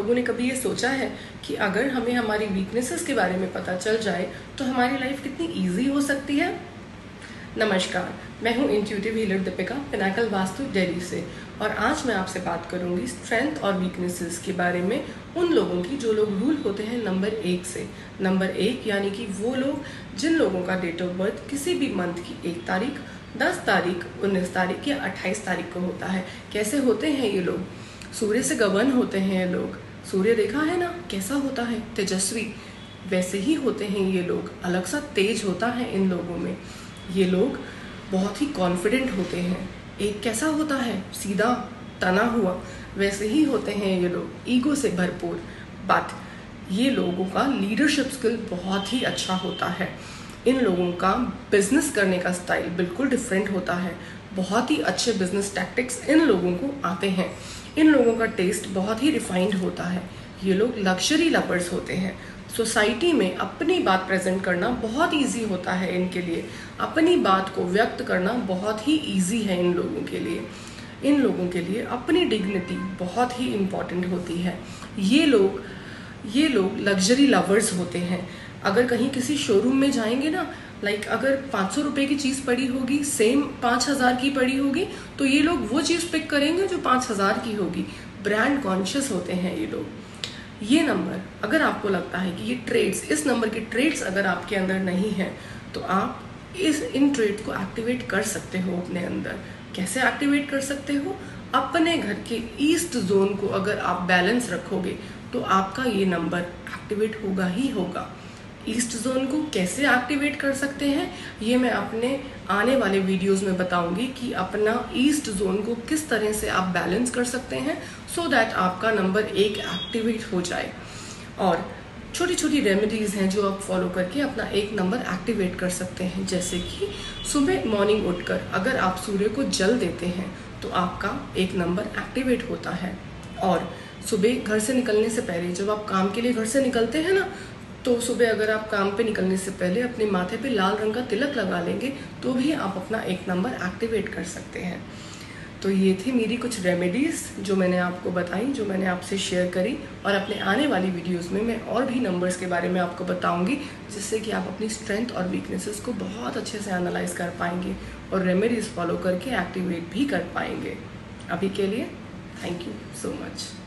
लोगों ने कभी ये सोचा है कि अगर हमें हमारी वीकनेसेस के बारे में पता चल जाए तो हमारी लाइफ कितनी ईजी हो सकती है। नमस्कार, मैं हूँ intuitive healer Deepika, pinnacle Vastu Delhi से, और आज मैं आपसे बात करूँगी स्ट्रेंथ और वीकनेसेस के बारे में उन लोगों की जो लोग रूल होते हैं नंबर 1 से। नंबर 1 यानी कि वो लोग जिन लोगों का डेट ऑफ बर्थ किसी भी मंथ की 1 तारीख, 10 तारीख, 19 तारीख या 28 तारीख को होता है। कैसे होते हैं ये लोग? सूर्य से गवर्न होते हैं ये लोग। सूर्य देखा है ना कैसा होता है, तेजस्वी, वैसे ही होते हैं ये लोग। अलग सा तेज होता है इन लोगों में। ये लोग बहुत ही कॉन्फिडेंट होते हैं। एक कैसा होता है, सीधा तना हुआ, वैसे ही होते हैं ये लोग, ईगो से भरपूर। बट ये लोगों का लीडरशिप स्किल बहुत ही अच्छा होता है। इन लोगों का बिजनेस करने का स्टाइल बिल्कुल डिफरेंट होता है। बहुत ही अच्छे बिजनेस टैक्टिक्स इन लोगों को आते हैं। इन लोगों का टेस्ट बहुत ही रिफाइंड होता है। ये लोग लग्जरी लवर्स होते हैं। सोसाइटी में अपनी बात प्रेजेंट करना बहुत इजी होता है इनके लिए। अपनी बात को व्यक्त करना बहुत ही इजी है इन लोगों के लिए। इन लोगों के लिए अपनी डिग्निटी बहुत ही इम्पॉर्टेंट होती है। ये लोग लग्जरी लवर्स होते हैं। अगर कहीं किसी शोरूम में जाएंगे ना, अगर 500 रुपये की चीज़ पड़ी होगी, सेम 5000 की पड़ी होगी, तो ये लोग वो चीज़ पिक करेंगे जो 5000 की होगी। ब्रांड कॉन्शियस होते हैं ये लोग। ये नंबर, अगर आपको लगता है कि ये ट्रेड्स, इस नंबर के ट्रेड्स अगर आपके अंदर नहीं है, तो आप इन ट्रेड को एक्टिवेट कर सकते हो अपने अंदर। कैसे एक्टिवेट कर सकते हो? अपने घर के ईस्ट जोन को अगर आप बैलेंस रखोगे तो आपका ये नंबर एक्टिवेट होगा ही होगा। ईस्ट जोन को कैसे एक्टिवेट कर सकते हैं, ये मैं अपने आने वाले वीडियोस में बताऊंगी कि अपना ईस्ट जोन को किस तरह से आप बैलेंस कर सकते हैं, सो दैट आपका नंबर 1 एक्टिवेट हो जाए। और छोटी छोटी रेमेडीज़ हैं जो आप फॉलो करके अपना 1 नंबर एक्टिवेट कर सकते हैं। जैसे कि सुबह मॉर्निंग उठकर अगर आप सूर्य को जल देते हैं तो आपका 1 नंबर एक्टिवेट होता है। और सुबह घर से निकलने से पहले, जब आप काम के लिए घर से निकलते हैं ना, तो सुबह अगर आप काम पे निकलने से पहले अपने माथे पे लाल रंग का तिलक लगा लेंगे तो भी आप अपना 1 नंबर एक्टिवेट कर सकते हैं। तो ये थी मेरी कुछ रेमेडीज़ जो मैंने आपको बताई, जो मैंने आपसे शेयर करी। और अपने आने वाली वीडियोस में मैं और भी नंबर्स के बारे में आपको बताऊंगी, जिससे कि आप अपनी स्ट्रेंथ और वीकनेसेस को बहुत अच्छे से एनालाइज कर पाएंगे और रेमेडीज़ फॉलो करके एक्टिवेट भी कर पाएंगे। अभी के लिए थैंक यू सो मच।